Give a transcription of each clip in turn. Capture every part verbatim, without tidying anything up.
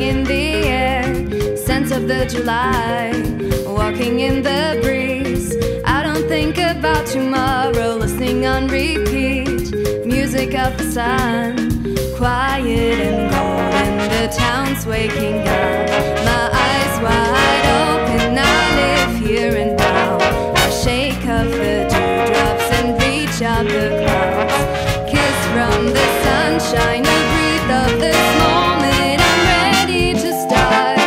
in the air, scent of the July, walking in the breeze. I don't think about tomorrow, listening on repeat, music of the sun, quiet and cold, and the town's waking up. My eyes wide open, I live here and now. I shake off the dewdrops and reach out the clouds, kiss from the sunshine, a breath of this moment. I'm ready to start.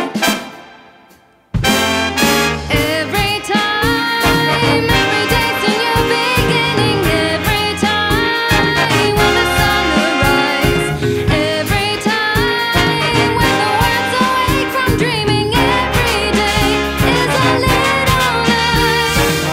Every time, every day's a new beginning. Every time when the sun arrives, every time when the world's awake from dreaming, every day is a little night.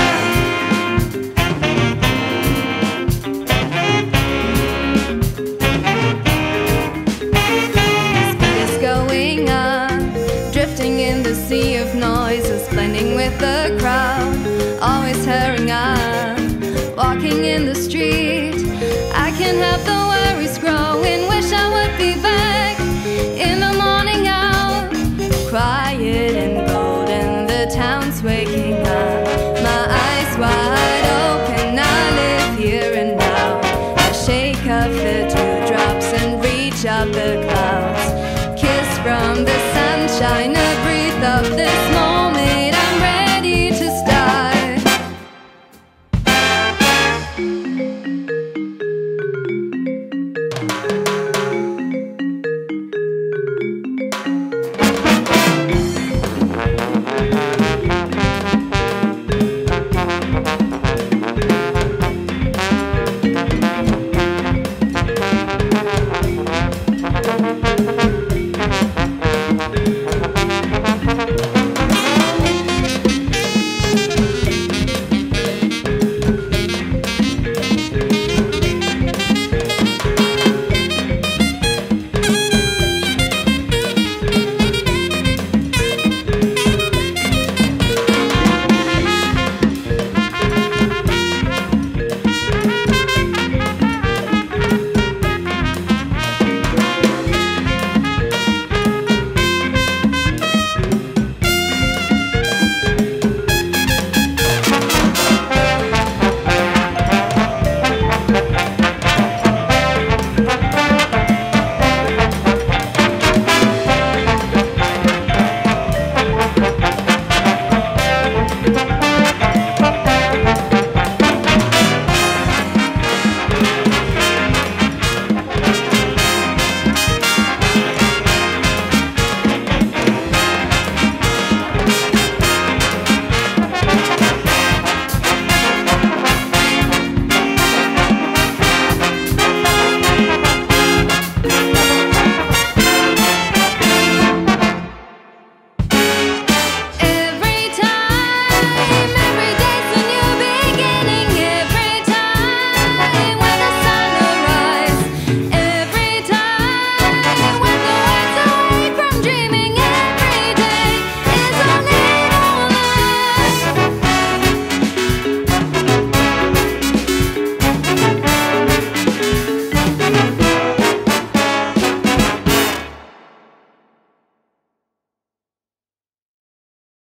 Speed is going up, drifting in the sea of noises, blending with the crowd, always hurrying up, walking in the street. I can't help the worries growing, wish I would be back in the morning out, quiet and golden, the town's waking up. My eyes wide open, I live here and now. I shake off the